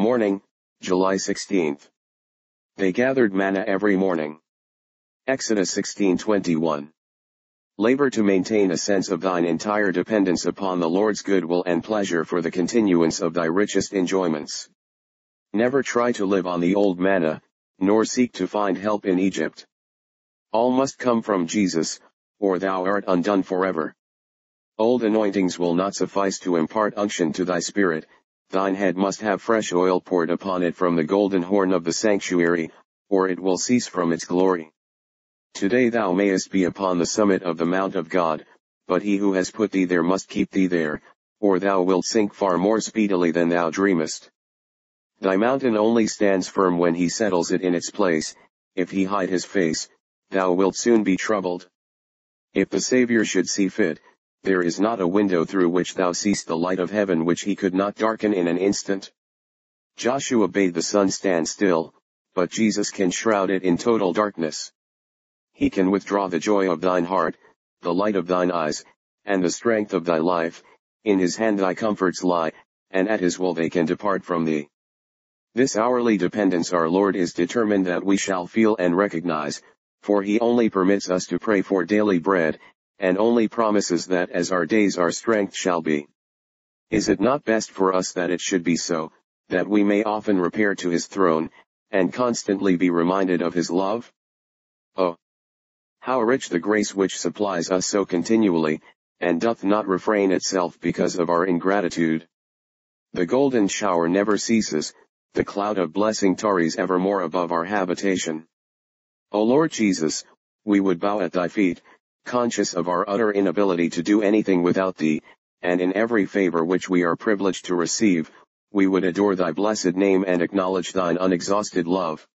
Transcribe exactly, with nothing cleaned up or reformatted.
Morning, July sixteenth. They gathered manna every morning. Exodus sixteen twenty-one. Labor to maintain a sense of thine entire dependence upon the Lord's goodwill and pleasure for the continuance of thy richest enjoyments. Never try to live on the old manna, nor seek to find help in Egypt. All must come from Jesus, or thou art undone forever. Old anointings will not suffice to impart unction to thy spirit. Thine head must have fresh oil poured upon it from the golden horn of the sanctuary, or it will cease from its glory. Today thou mayest be upon the summit of the mount of God, but he who has put thee there must keep thee there, or thou wilt sink far more speedily than thou dreamest. Thy mountain only stands firm when he settles it in its place. If he hide his face, thou wilt soon be troubled. If the Saviour should see fit, there is not a window through which thou seest the light of heaven which he could not darken in an instant. Joshua bade the sun stand still, but Jesus can shroud it in total darkness. He can withdraw the joy of thine heart, the light of thine eyes, and the strength of thy life. In his hand thy comforts lie, and at his will they can depart from thee. This hourly dependence our Lord is determined that we shall feel and recognize, for he only permits us to pray for daily bread, and only promises that as our days our strength shall be. Is it not best for us that it should be so, that we may often repair to his throne, and constantly be reminded of his love? Oh! How rich the grace which supplies us so continually, and doth not refrain itself because of our ingratitude. The golden shower never ceases, the cloud of blessing tarries evermore above our habitation. O Lord Jesus, we would bow at thy feet, conscious of our utter inability to do anything without thee, and in every favor which we are privileged to receive, we would adore thy blessed name and acknowledge thine unexhausted love.